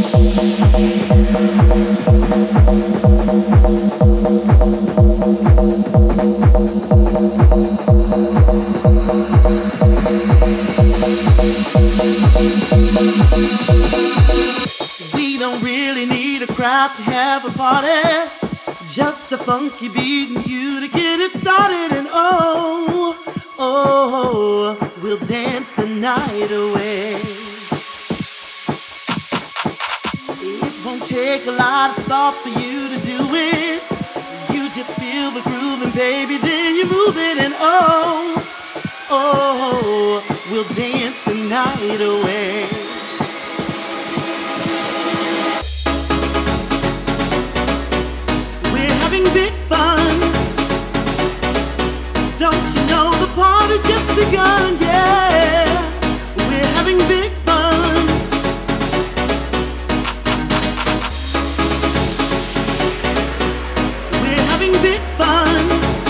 We don't really need a crowd to have a party, just a funky beat and you to get it started. And oh, oh, we'll dance the night away. It won't take a lot of thought for you to do it. You just feel the groove and baby, then you move it. And oh, oh, we'll dance the night away. Big fun. Don't you know the party's just begun? Yeah, we're having big fun. We're having big fun.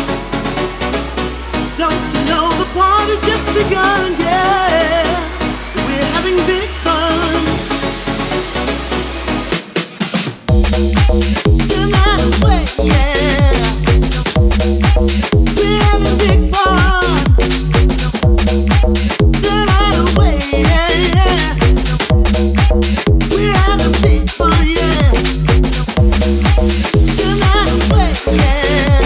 Don't you know the party's just begun? Yeah, we're having big fun. The night away, yeah. We're having big fun. The night away, yeah, yeah. We're having big fun, yeah. The night away, yeah.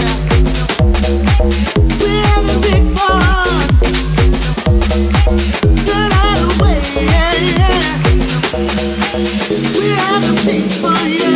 We're having big fun. The night away, yeah, yeah. We're having big fun, yeah.